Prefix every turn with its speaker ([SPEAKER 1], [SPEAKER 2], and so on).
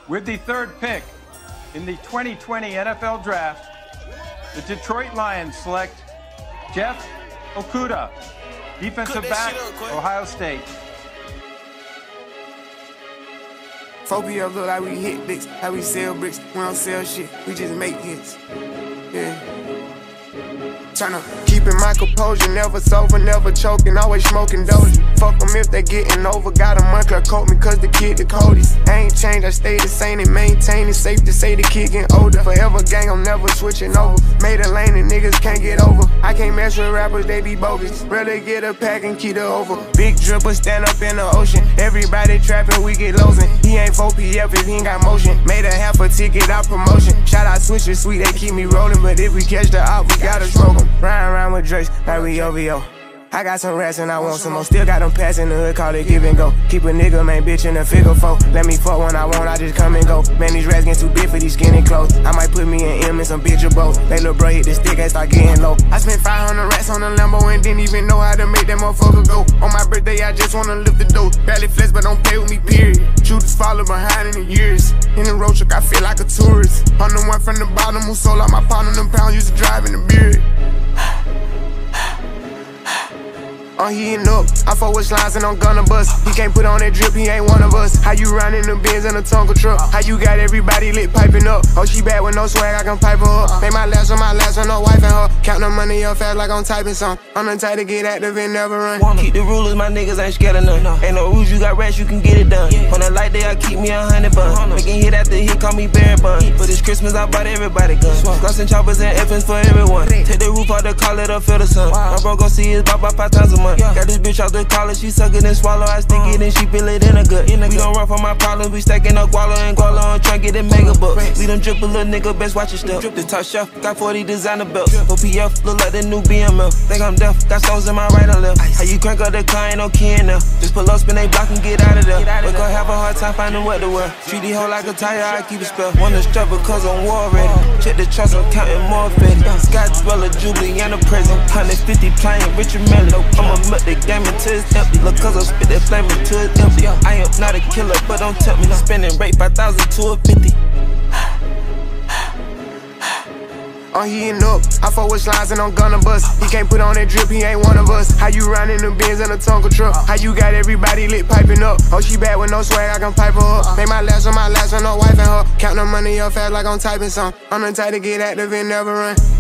[SPEAKER 1] With the third pick in the 2020 NFL Draft, the Detroit Lions select Jeff Okudah, defensive back, Ohio State.
[SPEAKER 2] 4PF look like we hit bricks, how we sell bricks. We don't sell shit, we just make hits. Yeah. Tryna keeping my composure, never sober, never choking, always smoking dozy. Fuck them if they getting over, got a month coat me cause the kid the coldest. I ain't changed, I stay the same and maintain it. Safe to say the kid getting older. Forever gang, I'm never switching over. Made a lane and niggas can't get over. I can't mess with rappers, they be bogus. Rather get a pack and keep it over. Big dripper stand up in the ocean. Everybody trapping, we get losing. He ain't 4PF if he ain't got motion. Made a half a ticket out promotion. Shout out switches, sweet, they keep me rolling. But if we catch the op, we gotta smoke them. Riding around with Drakes, like we OVO. I got some rats and I want some more. Still got them pass in the hood, call it give and go. Keep a nigga, man, bitch in a figure four. Let me fuck when I want, I just come and go. Man, these rats getting too big for these skinny clothes. I might put me in M and some bitch or both. They little bro hit the stick and start getting low. I spent 500 rats on a Lambo and didn't even know how to make that motherfucker go. On my birthday, I just wanna lift the dough. Barely flex, but don't play with me, period. Shooters follow behind in the years. In the road truck, I feel like a tourist. I'm the one from the bottom who sold out my pound on them pounds, used to drive in the beard. I'm heating up, I fuck with slides and I'm gonna bust. He can't put on that drip, he ain't one of us. How you riding the Benz in a Tonka truck? How you got everybody lit piping up? Oh, she bad with no swag, I can pipe her up. Make my last on no wife and her. Count the money up fast like I'm typing some. I'm the type to get active and never run.
[SPEAKER 3] Keep the rulers, my niggas ain't scared of none. Ain't no rules, you got rats, you can get it done. On a light day, I keep me 100 buns. Making hit after hit, call me Barry Bun. But this Christmas, I bought everybody guns. Gloss and choppers and F's for everyone. Take the roof out the call it up, feel the sun. My bro gon' see his about 5 times a month. Got this bitch out the collar, she suck it and swallow. I stick it and she feel it in a gut. We don't run from my problems, we stacking up guala and guala on try get it mega bucks. We done drip a little nigga, best watch your step. The top shelf, got 40 designer belts. 4PF, look like the new BML. Think I'm deaf, got stones in my right and left. How you crank up the car, ain't no key in there. Just pull up, spin they block and get out of there. We gon' have a hard time finding what to wear. Treat the hoe like a tire, I keep it spell. Wanna strap because I'm war ready. Check the trust, I'm counting more fetty. Scott Dweller, Jubilee, and a present. 150 playing Richard Miller. I'ma melt the game until it's empty. Look, cause I spit that flame until it's empty. I am not a killer, but don't tempt me. Spending rate 5,000 to a 50.
[SPEAKER 2] I'm heating up, I fuck with slides and I'm gonna bust. He can't put on that drip, he ain't one of us. How you riding the Benz in a Tonka truck? How you got everybody lit piping up? Oh, she bad with no swag, I can pipe her up. Make my last on no wife and her. Count the money up fast like I'm typing some. I'm the type to get active and never run.